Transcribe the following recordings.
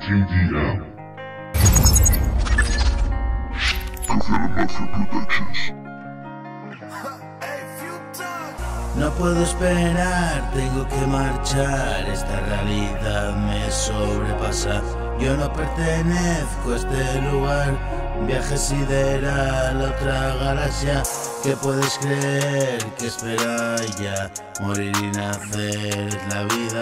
TDM. No puedo esperar, tengo que marchar, esta realidad me sobrepasa. Yo no pertenezco a este lugar, viaje sideral a otra galaxia. ¿Qué puedes creer que espera ya? Morir y nacer es la vida.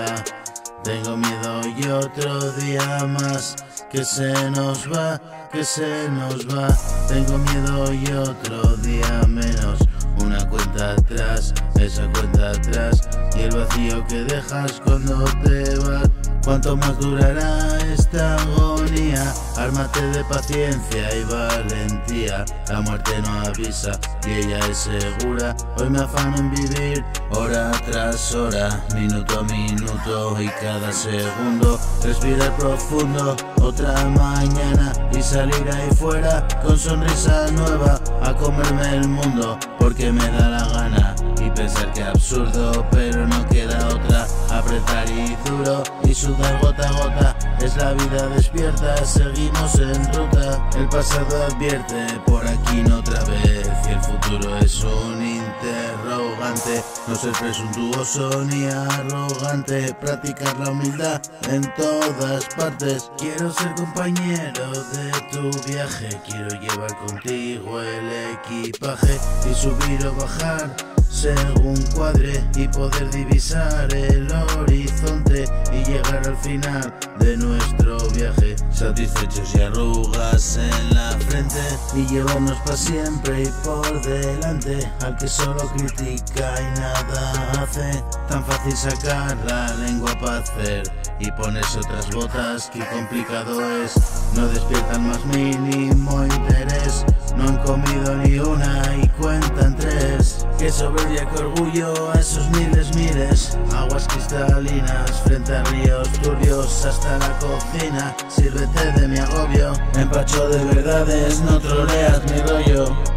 Tengo miedo y otro día más que se nos va, que se nos va. Tengo miedo y otro día menos. Una cuenta atrás, esa cuenta atrás, y el vacío que dejas cuando te vas. ¿Cuánto más durará esta agonía? Ármate de paciencia y valentía. La muerte no avisa y ella es segura. Hoy me afano en vivir hora tras hora, minuto a minuto y cada segundo. Respirar profundo, otra mañana y salir ahí fuera con sonrisa nueva a comerme el mundo porque me da la gana. Y pensar que absurdo, pero no queda otra. Apretar y duro y sudar gota a gota. Es la vida despierta, seguimos en ruta. El pasado advierte, por aquí no otra vez. Y el futuro es un interrogante. No ser presuntuoso ni arrogante. Practicar la humildad en todas partes. Quiero ser compañero de tu viaje. Quiero llevar contigo el equipaje y subir o bajar según cuadre, y poder divisar el horizonte y llegar al final de nuestro viaje, satisfechos y arrugas en la frente, y llevarnos para siempre y por delante al que solo critica y nada hace. Tan fácil sacar la lengua para hacer y ponerse otras botas, qué complicado es. No despiertan más mínimo interés, no han comido ni una y cuentan tres. Qué soberbia, qué orgullo a esos miles. Aguas cristalinas frente a ríos turbios hasta la cocina. Sírvete de mi agobio, empacho de verdades, no troleas mi rollo.